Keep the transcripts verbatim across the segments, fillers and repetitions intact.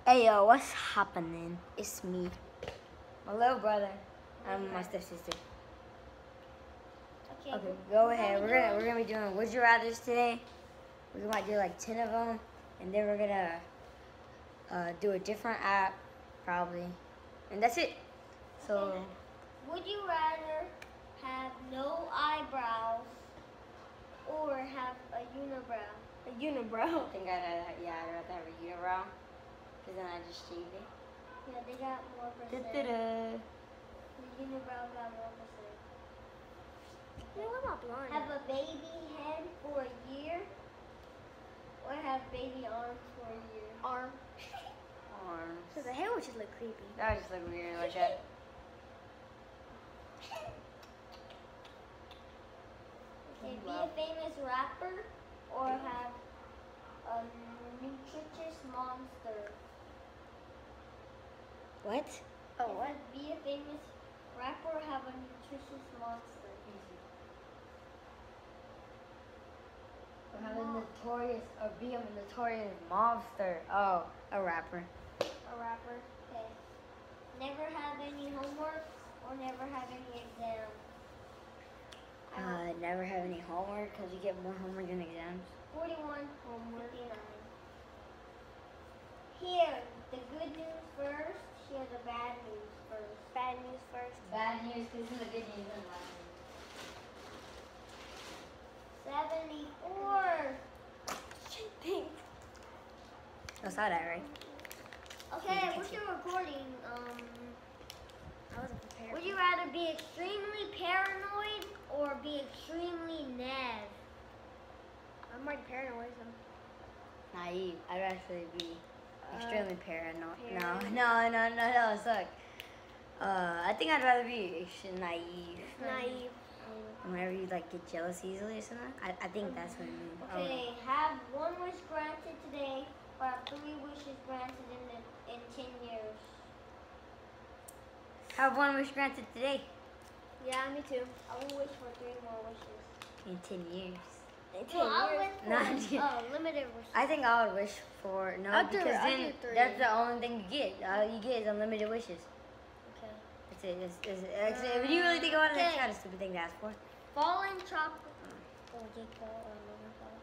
Hey yo, what's happening? It's me, my little brother, and my stepsister. Okay, Okay, go ahead. We're gonna we're gonna be doing Would You Rather's today. We might do like ten of them, and then we're gonna uh, do a different app, probably, and that's it. So, would you rather have no eyebrows or have a unibrow? a unibrow. I think I'd rather, yeah, I'd rather have a unibrow, cause then I just shaved it. Yeah, they got more percent. Da-da-da. The unibrow got more percent. Yeah, what about blonde? Have a baby head for a year or have baby arms for a year? Arm. Arms. So the hair would just look creepy. That would just look weird, like that. Okay, be a famous rapper or have a nutritious monster. What? Oh, what? Be a famous rapper or have a nutritious monster. Or have a notorious, or be a notorious monster. Oh, a rapper. A rapper. Okay. Never have any homework or never have any exams. Uh, never have any homework because you get more homework than exams. forty-one homework. fifty-nine. Here, the good news first. Here, the bad news first. Bad news first. Bad news because this is the good news and bad news. seventy-four. Think. I saw that, right? Okay, what's your recording? Um, I wasn't prepared. would you rather be extremely paranoid or be extremely nav? I'm already paranoid. So. Naive. I'd actually be Uh, extremely paranoid. No, paranoid. no, no, no, no, suck. Uh, I think I'd rather be extra naive. Naive. Whenever you like get jealous easily or something. I, I think that's what it means. I don't know. Okay, have one wish granted today or have three wishes granted in the, in ten years. Have one wish granted today Yeah, me too. I will wish for three more wishes. in ten years. In ten Well, I'll years. wish for No, I'm kidding. uh, limited wishes. I think I would wish for no I'll do- because I'll then do three. that's the only thing you get. All you get is unlimited wishes. Okay. That's it. It's, it's, it's, if you really think about it, that's Okay. not a stupid thing to ask for. Falling chocolate. Oh, Jake Paul or Logan Paul.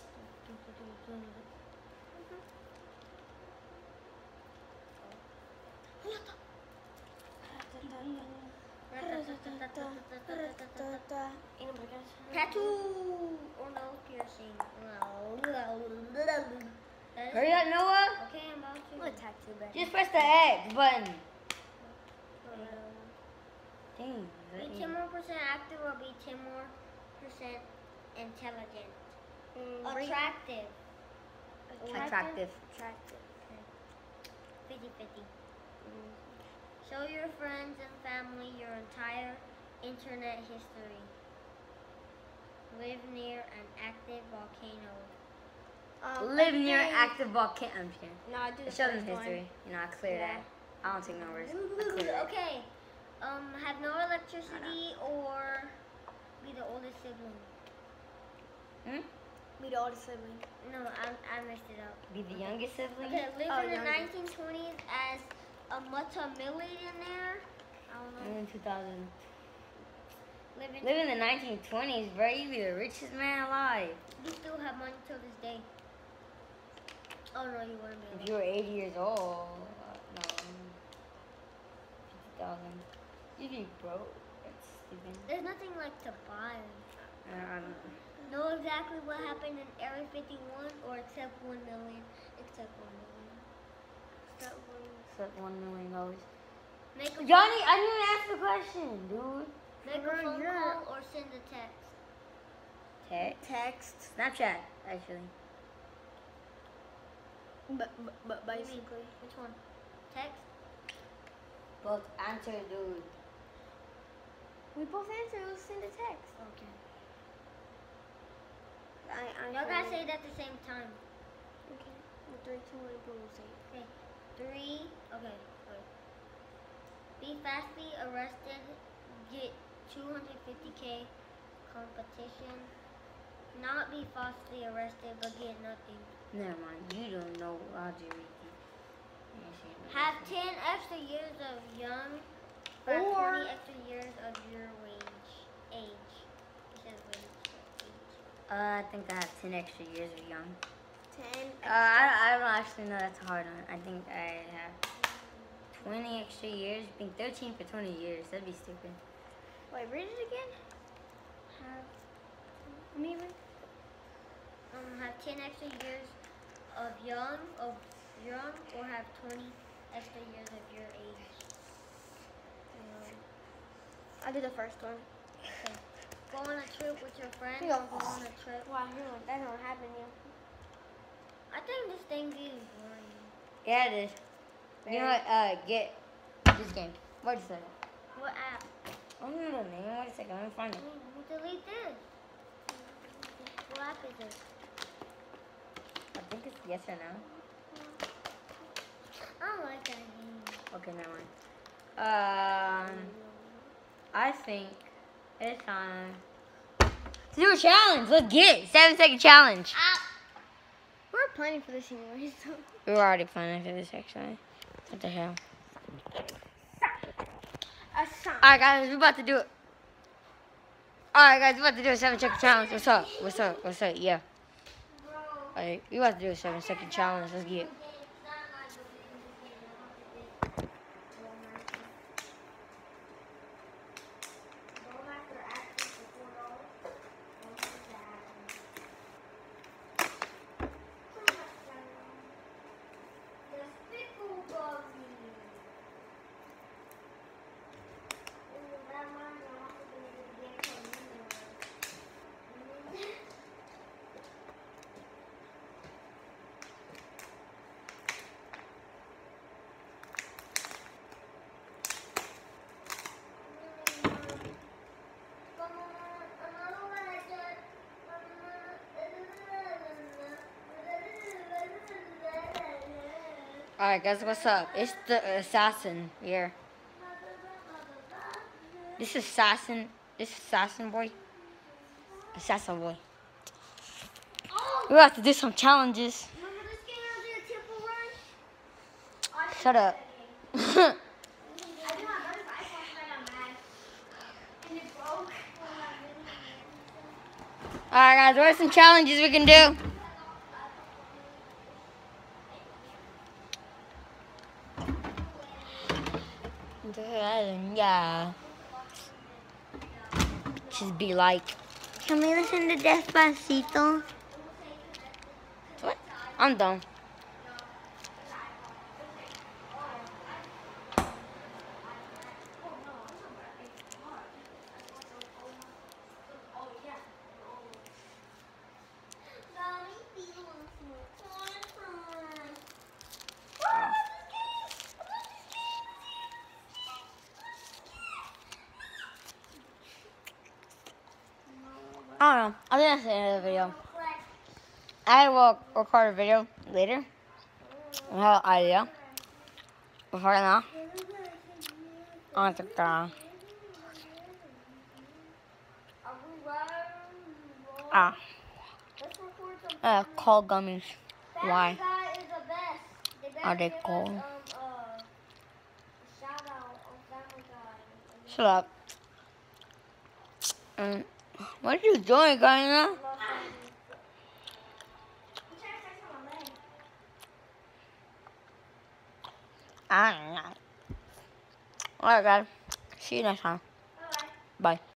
Tattoo or nose piercing. Hurry up, Noah. Okay, I'm about to. What tattoo better? Just press the X button. Dang. Be ten more percent active or be ten more percent intelligent. Mm, bring- Attractive. Attractive. Attractive. fifty fifty. Show your friends and family your entire internet history. Live near an active volcano. Um, Live near everything- active volcano. I'm just kidding. No, I do the Show them first one. history. You know, I clear Yeah. that. I don't take no risks. I clear that. Okay. Um, have no electricity or be the oldest sibling. Hmm? Be the oldest sibling. No, I, I messed it up. Be the youngest sibling? Okay, live Oh, in the youngest. nineteen twenties as a multimillionaire. I don't know. In two thousand. Live in, Live in the nineteen twenties, bro. You be the richest man alive. you still have money till this day. Oh no, you wouldn't If be. you were eighty years old, uh, no. fifty thousand. You'd be broke. That's stupid. There's nothing like to buy. Um, Know exactly what happened in Area fifty-one or accept one million. Accept one million. Accept one. except one million dollars. Make a Johnny, I didn't even ask the question, dude. Make a Bro, phone you're- call or send a text. Text? Text. Snapchat, actually. But, but, but What do you mean? basically. Which one? Text? Both answer, dude. We both answer. We'll send a text. Okay. I, I Y'all gotta say it at the same time. Okay. In three, two, one, boom, we'll say it. Okay. Three. Okay. Wait. Be fast, be arrested. Get two hundred fifty K competition. Not be falsely arrested, but get nothing. Never mind. You don't know Roger Ricky. Have ten extra years of young, or, Or- twenty extra years of your wage. Age. It says wage. Age. Uh, I think I have ten extra years of young. Ten. Uh, I, I don't actually know. That's a hard one. I think I have twenty extra years. I think thirteen for twenty years. That'd be stupid. Wait, read it again. Have Let me read. um have ten extra years of young of young, or have twenty extra years of your age. Um, I'll do the first one. okay. Go on a trip with your friends. Here you Or go. go on a trip. Wow, no, that don't happen yet. I think this thing is boring. Yeah, it is. You know what? Uh, get this game. Wait a second. What app? I don't know the name. Wait a second. Let me find it. Mm, delete this. What app is it? I think it's yes or no. I don't like that game. Okay, never mind. Um, I think it's time to do a challenge. Let's get it. Seven second challenge. Ah! We're planning for this anyway, so. We were already planning for this actually. What the hell? A song. Alright guys, we're about to do it. Alright guys, we're about to do a seven second challenge. What's up? What's up? What's up? Yeah. Alright, we about to do a seven second challenge. Let's get it. Alright guys, what's up? It's the assassin here. This is assassin. This is assassin boy. Assassin boy. We have to do some challenges. Remember this game I did, Temple Run? Shut up. I did my brother's iPhone and I got mad. And it broke. Alright guys, what are some challenges we can do? Yeah. Just be like, can we listen to Despacito? What? I'm done. I don't know. I think that's the end of the video. I will record a video later. I have an idea. But right now, I think uh, ah, uh, called gummies. Why are they called? Shut up. Um, what are you doing, Gardner? I don't know. Alright, guys. See you next time. Bye.